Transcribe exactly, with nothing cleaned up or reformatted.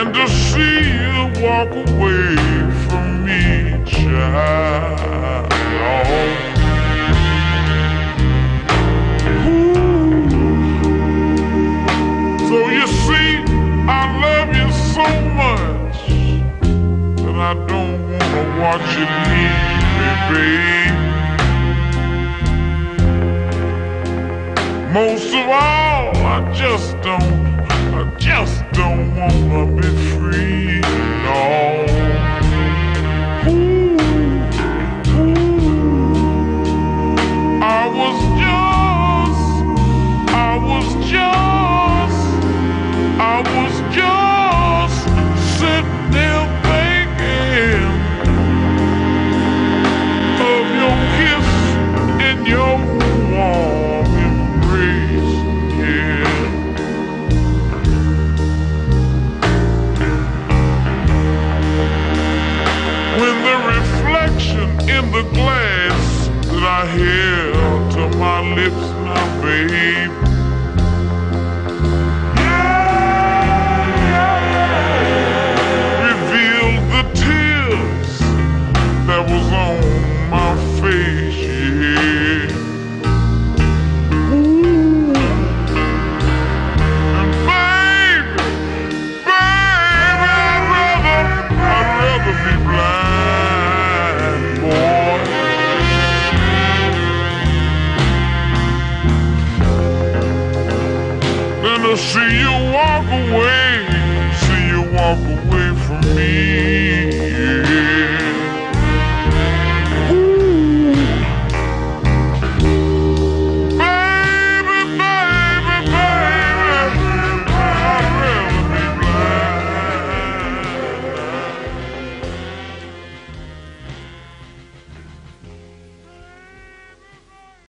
than to see you walk away from me, child. Ooh. So you see, I love you so much that I don't wanna watch you leave me, babe. Most of all, I just don't, I just don't wanna be free, no. Ooh, ooh. I was just, I was just, I was just sitting there thinking of your kiss and your warm embrace, yeah. When the reflection in the glass that I held to my lips now, babe, revealed the tears that was on my face, yeah. Ooh. And baby, baby, I'd rather, I'd rather be blind, boy, than to see you walk away, see you walk away from me, yeah.